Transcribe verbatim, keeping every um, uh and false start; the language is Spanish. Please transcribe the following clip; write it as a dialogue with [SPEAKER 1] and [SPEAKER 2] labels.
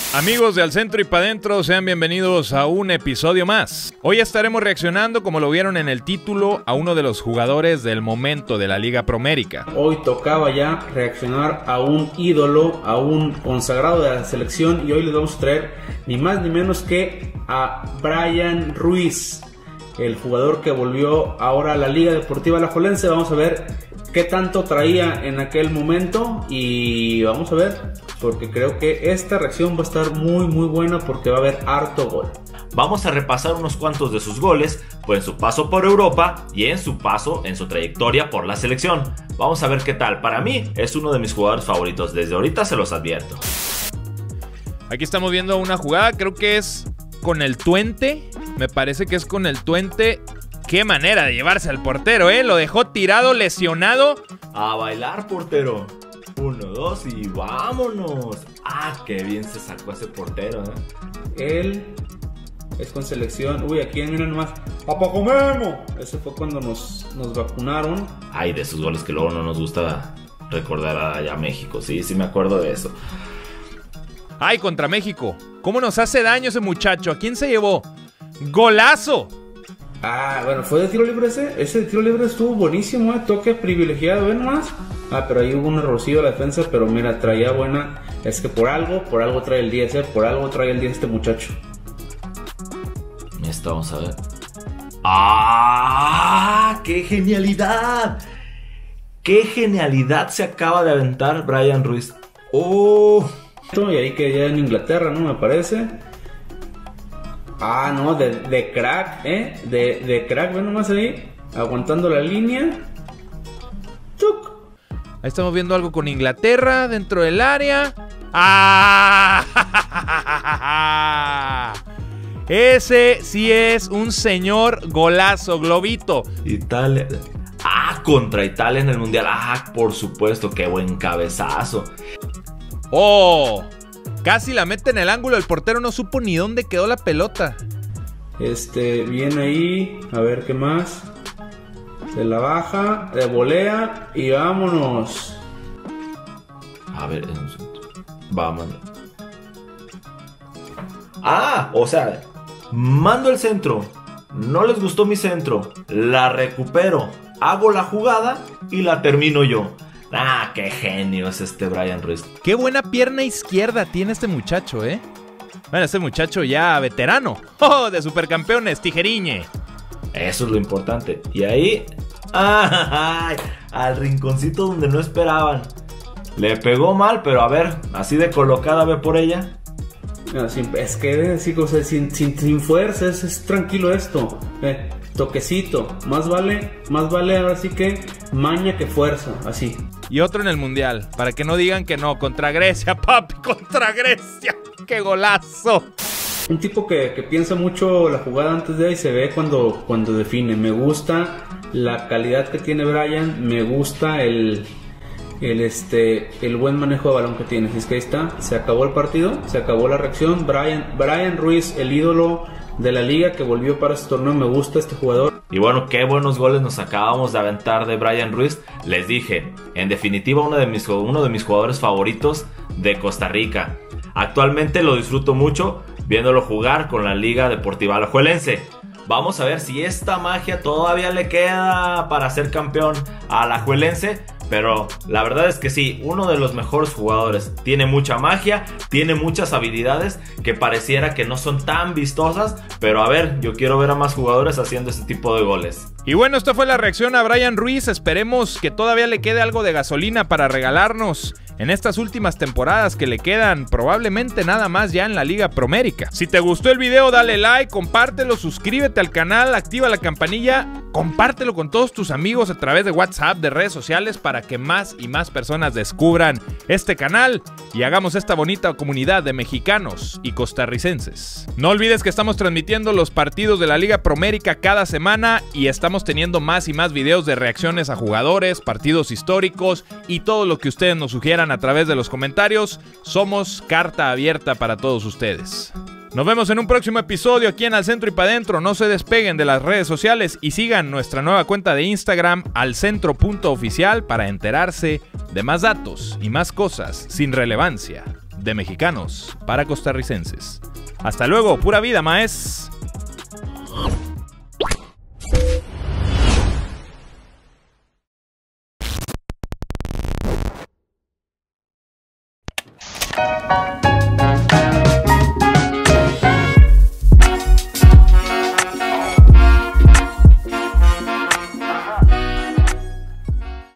[SPEAKER 1] Amigos de Al Centro y Pa' Dentro, sean bienvenidos a un episodio más. Hoy estaremos reaccionando, como lo vieron en el título, a uno de los jugadores del momento de la Liga Promérica.
[SPEAKER 2] Hoy tocaba ya reaccionar a un ídolo, a un consagrado de la selección, y hoy les vamos a traer ni más ni menos que a Brian Ruiz, el jugador que volvió ahora a la Liga Deportiva Alajuelense. Vamos a ver qué tanto traía en aquel momento y vamos a ver, porque creo que esta reacción va a estar muy muy buena porque va a haber harto gol.
[SPEAKER 3] Vamos a repasar unos cuantos de sus goles, pues en su paso por Europa y en su paso, en su trayectoria por la selección. Vamos a ver qué tal. Para mí es uno de mis jugadores favoritos, desde ahorita se los advierto.
[SPEAKER 1] Aquí estamos viendo una jugada, creo que es con el Twente, me parece que es con el Twente. Qué manera de llevarse al portero, ¿eh? Lo dejó tirado, lesionado.
[SPEAKER 3] A bailar, portero. Uno, dos y vámonos. Ah, qué bien se sacó ese portero, ¿eh?
[SPEAKER 2] Él es con selección. Uy, aquí miren nomás. ¡Papá Memo! Ese fue cuando nos, nos vacunaron.
[SPEAKER 3] Ay, de esos goles que luego no nos gusta recordar allá a México. Sí, sí me acuerdo de eso.
[SPEAKER 1] Ay, contra México. ¿Cómo nos hace daño ese muchacho? ¿A quién se llevó? ¡Golazo!
[SPEAKER 2] Ah, bueno, ¿fue de tiro libre ese? Ese de tiro libre estuvo buenísimo, ¿eh? Toque privilegiado, ¿ven más? Ah, pero ahí hubo un errorcillo a la defensa, pero mira, traía buena. Es que por algo, por algo trae el diez, ¿eh? Por algo trae el diez este muchacho.
[SPEAKER 3] Esto vamos a ver. ¡Ah! ¡Qué genialidad! ¡Qué genialidad se acaba de aventar Brian Ruiz! ¡Oh!
[SPEAKER 2] Y ahí que ya en Inglaterra, ¿no? Me parece. Ah, no, de, de crack, ¿eh? De, de crack, ven nomás ahí, aguantando la línea. ¡Chuc!
[SPEAKER 1] Ahí estamos viendo algo con Inglaterra dentro del área. ¡Ah! Ese sí es un señor golazo, globito.
[SPEAKER 3] Italia. Ah, contra Italia en el Mundial. Ah, por supuesto, qué buen cabezazo.
[SPEAKER 1] ¡Oh! Casi la mete en el ángulo, el portero no supo ni dónde quedó la pelota.
[SPEAKER 2] Este, bien ahí, a ver qué más. Se la baja, de volea y vámonos.
[SPEAKER 3] A ver, vámonos. Ah, o sea, mando el centro. No les gustó mi centro. La recupero, hago la jugada y la termino yo. Ah, qué genio es este Brian Ruiz.
[SPEAKER 1] Qué buena pierna izquierda tiene este muchacho, ¿eh? Bueno, este muchacho ya veterano. ¡Oh! De supercampeones, tijeriñe.
[SPEAKER 3] Eso es lo importante. Y ahí, ¡ay! Al rinconcito donde no esperaban. Le pegó mal, pero a ver, así de colocada, ve por ella.
[SPEAKER 2] Es que, sí, o sea, sin, sin, sin fuerza, es, es tranquilo esto. Eh, toquecito, más vale, más vale ahora sí que maña que fuerza, así.
[SPEAKER 1] Y otro en el Mundial, para que no digan que no, contra Grecia, papi, contra Grecia. ¡Qué golazo!
[SPEAKER 2] Un tipo que, que piensa mucho la jugada antes de ahí, se ve cuando, cuando define. Me gusta la calidad que tiene Brian, me gusta el, el, este, el buen manejo de balón que tiene. Así es que ahí está, se acabó el partido, se acabó la reacción. Brian, Brian Ruiz, el ídolo de la liga que volvió para este torneo, me gusta este jugador.
[SPEAKER 3] Y bueno, qué buenos goles nos acabamos de aventar de Brian Ruiz. Les dije, en definitiva uno de mis, uno de mis jugadores favoritos de Costa Rica. Actualmente lo disfruto mucho viéndolo jugar con la Liga Deportiva Alajuelense. Vamos a ver si esta magia todavía le queda para ser campeón a Alajuelense. Pero la verdad es que sí, uno de los mejores jugadores. Tiene mucha magia, tiene muchas habilidades que pareciera que no son tan vistosas. Pero a ver, yo quiero ver a más jugadores haciendo este tipo de goles.
[SPEAKER 1] Y bueno, esta fue la reacción a Brian Ruiz. Esperemos que todavía le quede algo de gasolina para regalarnos en estas últimas temporadas que le quedan probablemente nada más ya en la Liga Promérica. Si te gustó el video, dale like, compártelo, suscríbete al canal, activa la campanilla, compártelo con todos tus amigos a través de WhatsApp, de redes sociales, para que más y más personas descubran este canal y hagamos esta bonita comunidad de mexicanos y costarricenses. No olvides que estamos transmitiendo los partidos de la Liga Promérica cada semana y estamos teniendo más y más videos de reacciones a jugadores, partidos históricos y todo lo que ustedes nos sugieran a través de los comentarios. Somos carta abierta para todos ustedes. Nos vemos en un próximo episodio aquí en Al Centro y Pa' Dentro. No se despeguen de las redes sociales y sigan nuestra nueva cuenta de Instagram, alcentro punto oficial, para enterarse de más datos y más cosas sin relevancia de mexicanos para costarricenses. Hasta luego, pura vida, maes.